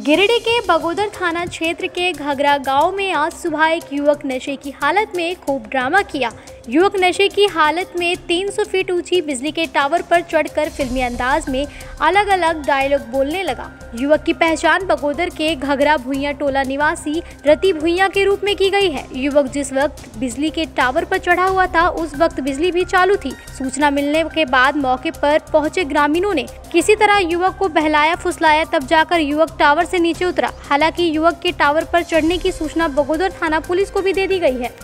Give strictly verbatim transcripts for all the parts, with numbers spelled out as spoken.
गिरिडीह के बगोदर थाना क्षेत्र के घगरा गांव में आज सुबह एक युवक नशे की हालत में खूब ड्रामा किया। युवक नशे की हालत में तीन सौ फीट ऊंची बिजली के टावर पर चढ़कर फिल्मी अंदाज में अलग अलग डायलॉग बोलने लगा। युवक की पहचान बगोदर के घगरा भुइयां टोला निवासी रति भुइयां के रूप में की गई है। युवक जिस वक्त बिजली के टावर पर चढ़ा हुआ था उस वक्त बिजली भी चालू थी। सूचना मिलने के बाद मौके पर पहुंचे ग्रामीणों ने किसी तरह युवक को बहलाया फुसलाया, तब जाकर युवक टावर से नीचे उतरा। हालांकि युवक के टावर पर चढ़ने की सूचना बगोदर थाना पुलिस को भी दे दी गई है।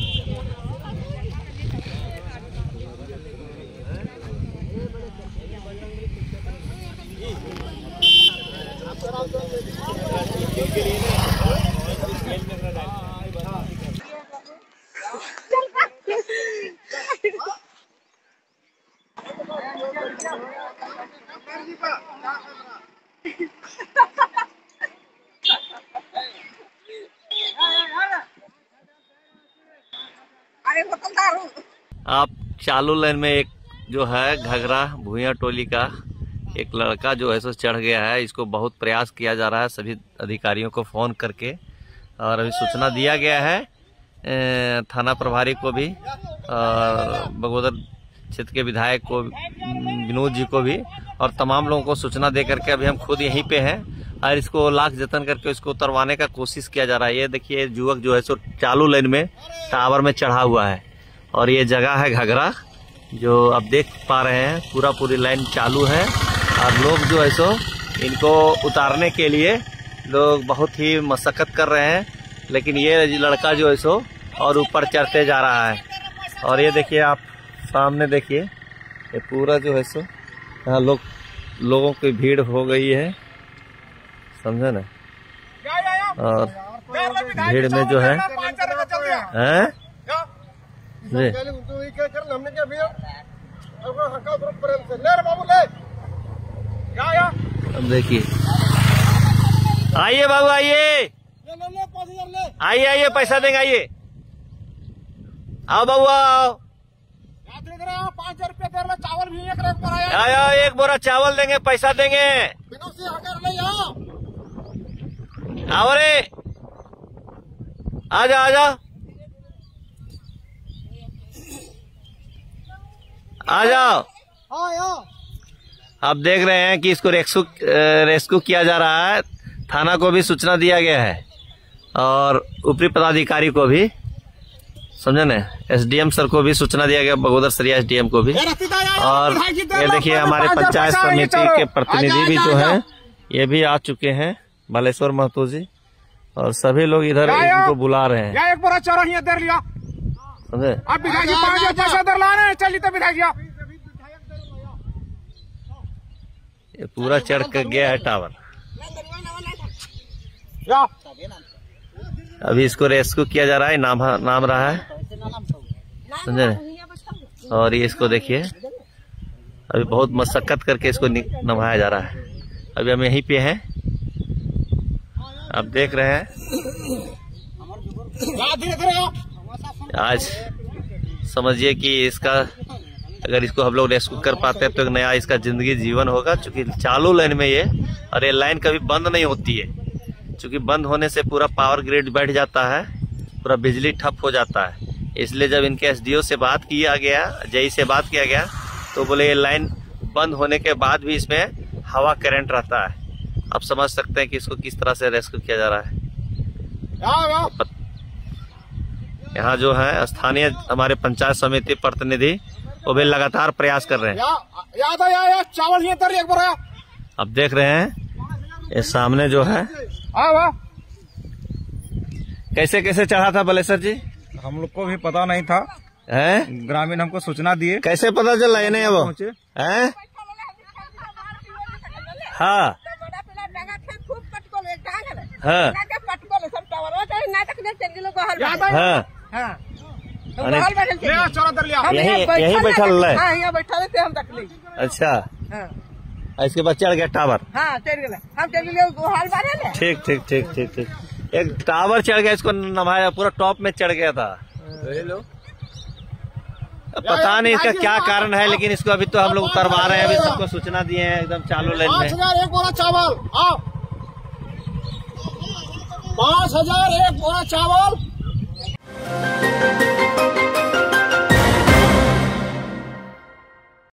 आप चालू लाइन में एक जो है घगरा भुइयां टोली का एक लड़का जो है सो चढ़ गया है। इसको बहुत प्रयास किया जा रहा है सभी अधिकारियों को फोन करके, और अभी सूचना दिया गया है थाना प्रभारी को भी और बगोदर क्षेत्र के विधायक को विनोद जी को भी, और तमाम लोगों को सूचना दे करके अभी हम खुद यहीं पे हैं और इसको लाख जतन करके इसको उतरवाने का कोशिश किया जा रहा है। ये देखिए युवक जो है सो चालू लाइन में टावर में चढ़ा हुआ है और ये जगह है घगरा, जो आप देख पा रहे हैं पूरा पूरी लाइन चालू है और लोग जो है सो इनको उतारने के लिए लोग बहुत ही मशक्कत कर रहे हैं, लेकिन ये लड़का जो है सो और ऊपर चढ़ते जा रहा है। और ये देखिए आप सामने देखिए ये पूरा जो है सो यहाँ लोग लोगों की भीड़ हो गई है, समझे ना। और भीड़ में जो है हैं अब देखिए, आइए बाबू आइए आइए आइए पैसा देंगे, आइए आओ बाबू आओ, पाँच रुपये चावल भी एक रेट पर आया। आया एक बोरा चावल देंगे, पैसा देंगे। आओ रे आ जाओ आ जाओ आ जाओ। आप देख रहे हैं कि इसको रेस्क्यू रेस्क्यू किया जा रहा है। थाना को भी सूचना दिया गया है और ऊपरी पदाधिकारी को भी, समझे ना, एसडीएम सर को भी सूचना दिया गया, बगोदर सरिया एसडीएम को भी। और ये देखिए हमारे पंचायत समिति के प्रतिनिधि भी जो हैं ये भी आ चुके हैं, बालेश्वर महतो जी, और सभी लोग इधर इनको बुला रहे हैं। एक बोरा चारा ही दे लिया, समझे। अब विधायक जी पाँच पैसा दर ला रहे हैं, चलिए तो विधायक जी ये पूरा चढ़ कर गया है टावर। अभी इसको रेस्क्यू किया जा रहा है, नाम नाम रहा है, समझे। और ये इसको देखिए अभी बहुत मशक्कत करके इसको नभाया जा रहा है। अभी हम यहीं पे हैं, आप देख रहे हैं। आज समझिए कि इसका अगर इसको हम लोग रेस्क्यू कर पाते हैं तो एक नया इसका जिंदगी जीवन होगा, क्योंकि चालू लाइन में ये, और ये लाइन कभी बंद नहीं होती है, क्योंकि बंद होने से पूरा पावर ग्रिड बैठ जाता है, पूरा बिजली ठप हो जाता है। इसलिए जब इनके एसडीओ से बात किया गया, जेई से बात किया गया, तो बोले ये लाइन बंद होने के बाद भी इसमें हवा करंट रहता है। आप समझ सकते हैं कि इसको किस तरह से रेस्क्यू किया जा रहा है। यहाँ जो है स्थानीय हमारे पंचायत समिति प्रतिनिधि वो भी लगातार प्रयास कर रहे हैं। याद आया चावल ये तर एक बोरा। अब देख रहे हैं ये सामने जो है कैसे कैसे चढ़ा था बालेश्वर जी, हम लोग को भी पता नहीं था, हैं? ग्रामीण हमको सूचना दिए। कैसे पता चला ये नहीं है वो हैं? हाँ हाँ हाँ यही यही बैठा है। हाँ, यहाँ बैठा रहते हम तक ली। अच्छा हाँ। इसके बाद चढ़ गया टावर। हाँ चढ़ गया, हम चढ़ गए। ठीक ठीक ठीक ठीक ठीक एक टावर चढ़ गया, इसको नभाया, पूरा टॉप में चढ़ गया था। पता नहीं इसका क्या कारण है, लेकिन इसको अभी तो हम लोग उतरवा रहे हैं। अभी सबको सूचना दिए हैं, एकदम चालू लाइन में। एक बोरा चावल। दस हजार एक बोरा चावल